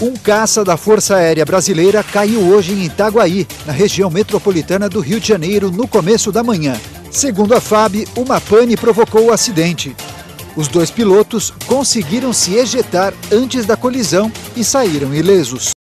Um caça da Força Aérea Brasileira caiu hoje em Itaguaí, na região metropolitana do Rio de Janeiro, no começo da manhã. Segundo a FAB, uma pane provocou o acidente. Os dois pilotos conseguiram se ejetar antes da colisão e saíram ilesos.